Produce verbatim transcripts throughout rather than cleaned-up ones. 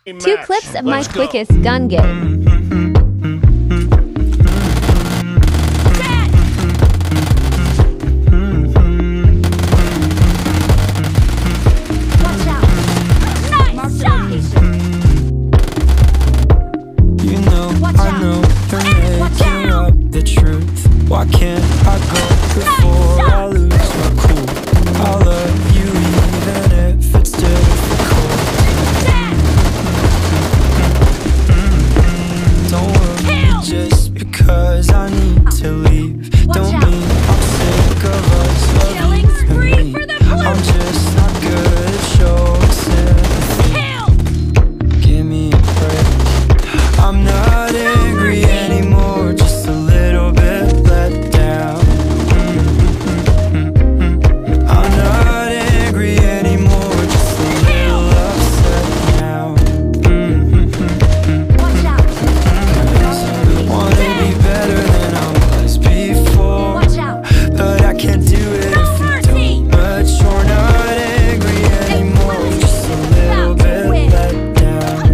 Two clips of my quickest gun game. Why can't I go before I lose my cool? I love you even if it's difficult. Don't worry, just because I need to leave don't mean I'm sick of us loving me. I'm just not good at showing sympathy. Give me a break. I'm not angry anymore, just a little bit let down. I'm not angry anymore, just a little upset now. Wanna be better than I was before, but I can't do it if you don't. But you're not angry anymore, just a little bit let down.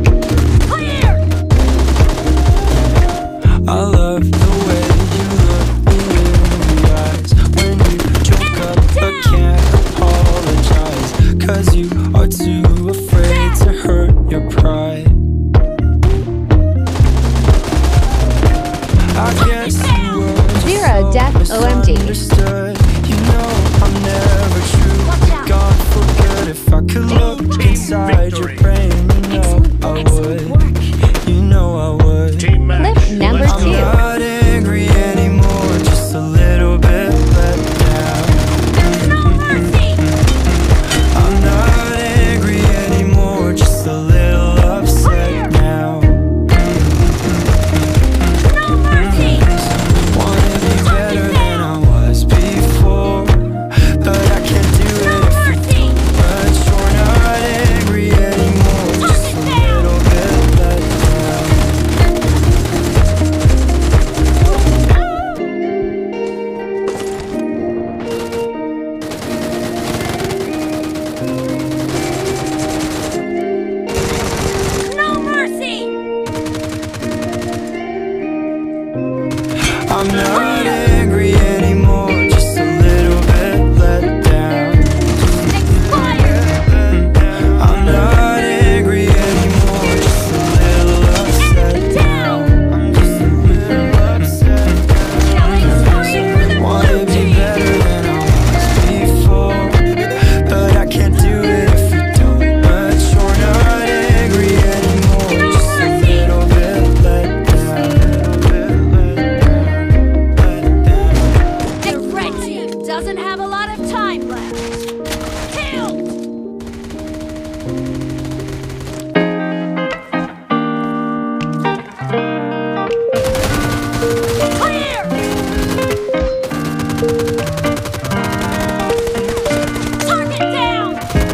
I love the way you look me in the eyes when you joke up but can't apologize, 'cause you are too afraid to hurt your pride. I guess you were Zero death O M G. misunderstood. You know I'm never true, gone for good. If I could look inside your brain, you know I would. You know I would. Clip number I'm two. not angry anymore, just a little bit let down. I'm not angry anymore, just a little upset now. Wanna be better than I was before, but I can't do it if you don't. But you're not angry anymore, just a little bit let down. I'm not angry anymore, just a little bit let down. I'm not angry anymore, just a little upset now. I'm just a little upset now. Wanna be better than I was before, but I can't do it if you don't. But you're not angry anymore, just a little bit let down. The red team doesn't have a lot of time left. Kill! Clear! Target down!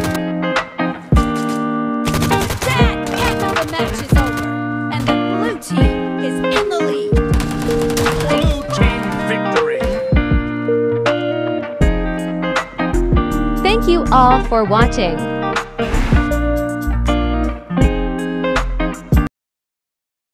Dad, and now the match is over, and the blue team is in the lead. Blue team victory. Thank you all for watching.